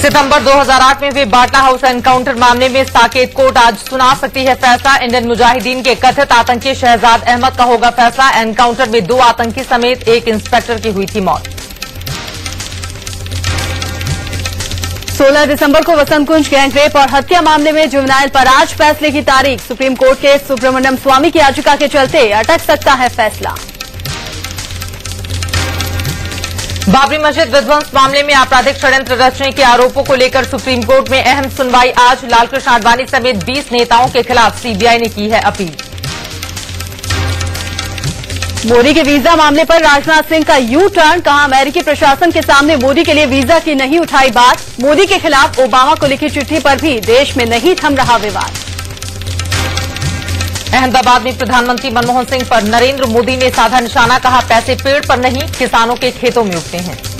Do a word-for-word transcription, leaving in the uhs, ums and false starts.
सितंबर दो हज़ार आठ में हुए बाटला हाउस एनकाउंटर मामले में साकेत कोर्ट आज सुना सकती है फैसला। इंडियन मुजाहिदीन के कथित आतंकी शहजाद अहमद का होगा फैसला। एनकाउंटर में दो आतंकी समेत एक इंस्पेक्टर की हुई थी मौत। सोलह दिसंबर को वसंत कुंज गैंगरेप और हत्या मामले में जुवेनाइल पर आज फैसले की तारीख। सुप्रीम कोर्ट के सुब्रमण्यम स्वामी की याचिका के चलते अटक सकता है फैसला। बाबरी मस्जिद विध्वंस मामले में आपराधिक षड्यंत्र रचने के आरोपों को लेकर सुप्रीम कोर्ट में अहम सुनवाई आज। लालकृष्ण आडवाणी समेत बीस नेताओं के खिलाफ सीबीआई ने की है अपील। मोदी के वीजा मामले पर राजनाथ सिंह का यू टर्न, कहा अमेरिकी प्रशासन के सामने मोदी के लिए वीजा की नहीं उठाई बात। मोदी के खिलाफ ओबामा को लिखी चिट्ठी पर भी देश में नहीं थम रहा विवाद। अहमदाबाद में प्रधानमंत्री मनमोहन सिंह पर नरेंद्र मोदी ने साधा निशाना, कहा पैसे पेड़ पर नहीं किसानों के खेतों में उगते हैं।